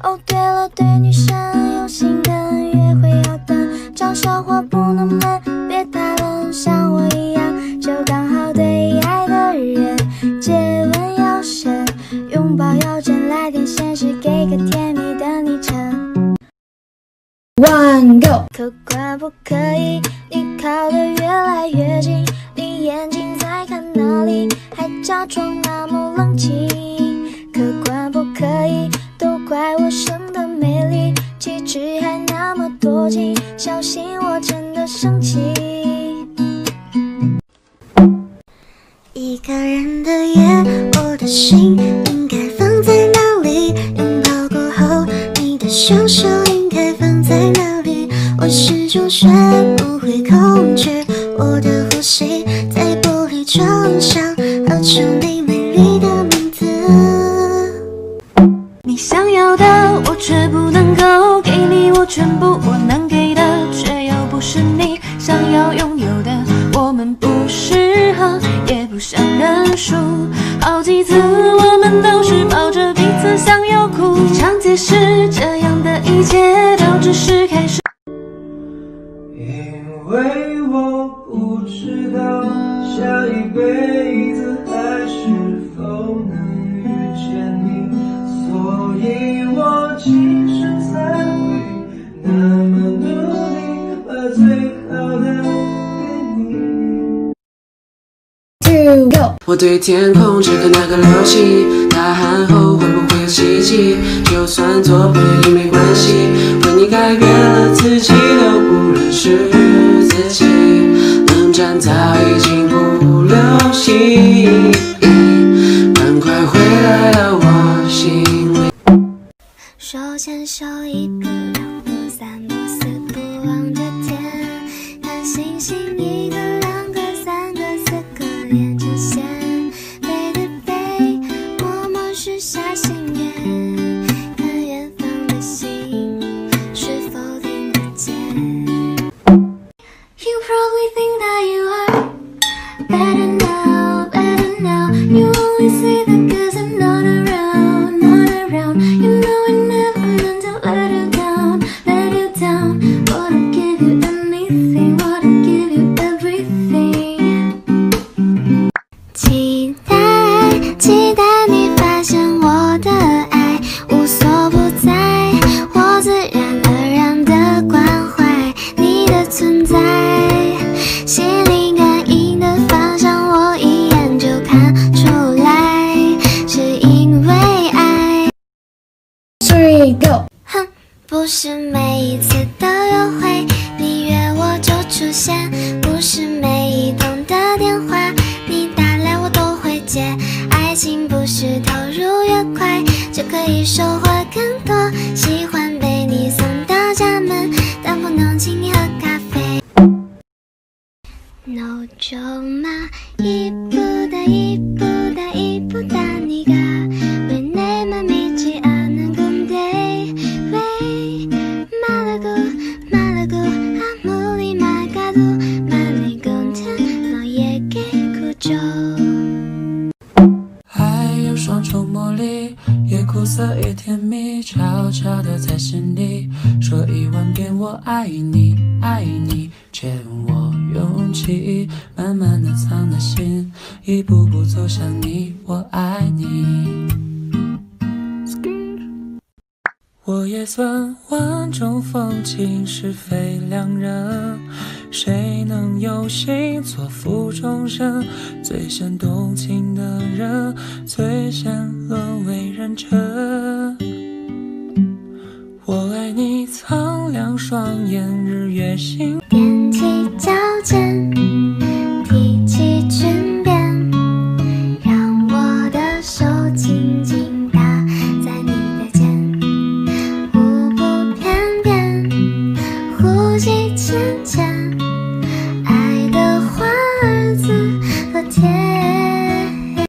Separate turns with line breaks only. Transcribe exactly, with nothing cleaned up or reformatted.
哦，对了，对女生有心的约会要等，讲笑话不能闷，别太冷，像我一样，就刚好对爱的人。接吻要深，拥抱要真，来电显示给个甜蜜的昵称。One go， 可怪不可以？你靠得越来越近，你眼睛在看哪里？还假装那么冷静。可怪不可以？都怪我生的美丽，气质还那么多情，小心我真的生气。一个人的夜，我的心应该放在哪里？拥抱过后，你的双手应该放在哪里？我始终学不会控制我的呼吸，在玻璃窗上刻出你美丽的名字。你想要的我却不能够给你，我全部我能给的却又不是你想要拥有的，我们不适合也不想认输，好几次我们都是抱着彼此想要哭，你常解释这样的一切都只是开始，
因为我不知道下一辈子还是否能遇见你，所以我今生才会那么努力，把最好的给你。
Two go，
我对天空只看那个流星，大喊后会不会有奇迹？就算做朋友也没关系，为你改变了自己都不认识自己，冷战早已经不流行，赶快回来到我心里。
手牵手一步两步三步四步望着天，看星星一个两个三个四个连成线，背对背默默许下心愿，看远方的星是否听得见。You probably think that you are better now, better now. You only say that 'cause I'm not around, not around. You know I never meant to let you down, let you down. Would I give you anything? Would I give you everything? 期待，期待你发现我的爱，无所不在，我自然而然的关怀你的存在。心灵感应的方向，我一眼就看出来，是因为爱。Three go， 哼，不是每一次的约会，你约我就出现，不是每一通的电话，你打来我都会接。爱情不是投入越快，就可以收获更多。喜欢被你送到家门，但不能请你喝咖啡。No 정말 이쁘다 이쁘다 이쁘다 네가 왜 내 맘 믿지 않는 건데 왜 말하고 말하고 아무리 막아도 말릴 건데 너에게 그저
爱有双重魔力，也苦涩也甜蜜，悄悄地在心里说一万遍我爱你，爱你，却问我勇气，慢慢地藏在心，一步步走向你，我爱你。我也算万种风情，是非两人，谁能有幸做负众生？最先动情的人，最先沦为人臣。我爱你苍凉双眼，日月星。